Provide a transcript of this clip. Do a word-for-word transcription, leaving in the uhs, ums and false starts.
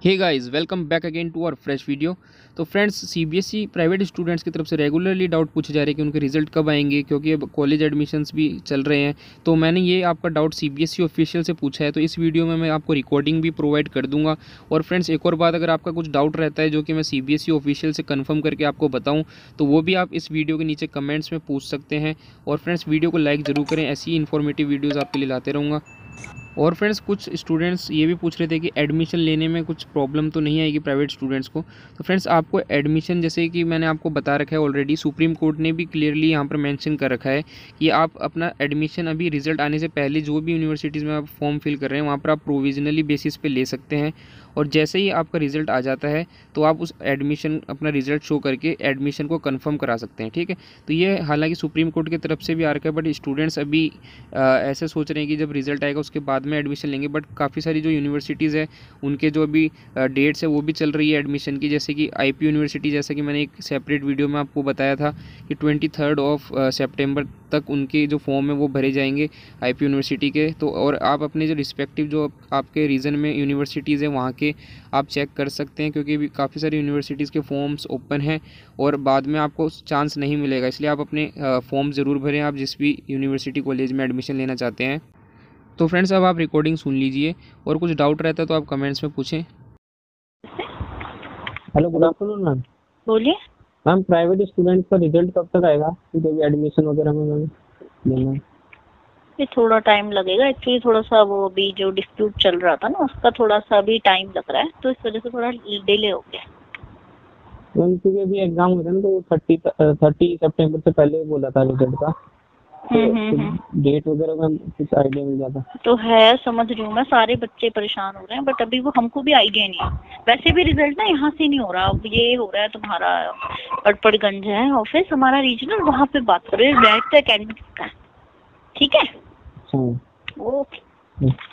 Hey guys, welcome back again to our fresh video. तो friends, CBSE private students की तरफ से regularly doubt पूछे जा रहे हैं कि उनके रिजल्ट कब आएंगे, क्योंकि अब कॉलेज एडमिशन्स भी चल रहे हैं। तो मैंने ये आपका डाउट सीबीएसई ऑफिशियल से पूछा है, तो इस वीडियो में मैं आपको रिकॉर्डिंग भी प्रोवाइड कर दूंगा। और फ्रेंड्स, एक और बात, अगर आपका कुछ डाउट रहता है जो कि मैं सीबीएसई ऑफिशियल से कन्फर्म करके आपको बताऊँ, तो वो भी आप इस वीडियो के नीचे कमेंट्स में पूछ सकते हैं। और फ्रेंड्स, वीडियो को लाइक ज़रूर करें, ऐसी इन्फॉर्मेटिव वीडियोज़ आपके लिए लाते रहूँगा। और फ्रेंड्स, कुछ स्टूडेंट्स ये भी पूछ रहे थे कि एडमिशन लेने में कुछ प्रॉब्लम तो नहीं आएगी प्राइवेट स्टूडेंट्स को। तो फ्रेंड्स, आपको एडमिशन, जैसे कि मैंने आपको बता रखा है ऑलरेडी, सुप्रीम कोर्ट ने भी क्लियरली यहाँ पर मेंशन कर रखा है कि आप अपना एडमिशन अभी रिजल्ट आने से पहले जो भी यूनिवर्सिटीज़ में आप फॉर्म फिल कर रहे हैं वहाँ पर आप प्रोविजनली बेसिस पे ले सकते हैं। और जैसे ही आपका रिजल्ट आ जाता है तो आप उस एडमिशन अपना रिजल्ट शो करके एडमिशन को कंफर्म करा सकते हैं। ठीक है, तो ये हालांकि सुप्रीम कोर्ट की तरफ से भी आ रखा है, बट स्टूडेंट्स अभी आ, ऐसे सोच रहे हैं कि जब रिजल्ट आएगा उसके बाद में एडमिशन लेंगे। बट काफ़ी सारी जो यूनिवर्सिटीज़ है उनके जो अभी डेट्स है वो भी चल रही है एडमिशन की, जैसे कि आईपी यूनिवर्सिटी, जैसे कि मैंने एक सेपरेट वीडियो में आपको बताया था कि ट्वेंटी थर्ड ऑफ सेप्टेम्बर तक उनके जो फॉर्म है वो भरे जाएंगे आईपी यूनिवर्सिटी के। तो और आप अपने जो रिस्पेक्टिव जो आपके रीजन में यूनिवर्सिटीज़ हैं वहाँ के आप चेक कर सकते हैं, क्योंकि काफ़ी सारी यूनिवर्सिटीज़ के फॉर्म्स ओपन हैं और बाद में आपको चांस नहीं मिलेगा। इसलिए आप अपने फॉर्म ज़रूर भरें, आप जिस भी यूनिवर्सिटी कॉलेज में एडमिशन लेना चाहते हैं। तो फ्रेंड्स, अब आप रिकॉर्डिंग सुन लीजिए और कुछ डाउट रहता है तो आप कमेंट्स में पूछें। Hello, good afternoon ma'am. बोलिए। मैम, प्राइवेट स्टूडेंट का रिजल्ट कब तक आएगा? क्योंकि अभी एडमिशन वगैरह में मैम लेना है। ये थोड़ा टाइम लगेगा एक्चुअली, थोड़ा सा वो अभी जो डिस्प्यूट चल रहा था ना उसका थोड़ा सा अभी टाइम लग रहा है, तो इस वजह से थोड़ा डिले हो गया। मैम, क्योंकि अभी एग्जाम होता है ना, तो थर्टी थर्टी सितंबर से पहले बोला था रिजल्ट का। हम्म हम्म डेट वगैरह का कुछ आइडिया मिल जाता तो है, समझ रही हूँ मैं, सारे बच्चे परेशान हो रहे हैं, बट अभी वो हमको भी आइडिया नहीं है। वैसे भी रिजल्ट ना यहाँ से नहीं हो रहा, अब ये हो रहा है तुम्हारा पटपड़गंज है ऑफिस हमारा रीजनल, वहाँ पे बात कर रहे हैं डायरेक्ट कैंडिडेट का। ठीक है, अच्छा। ओके।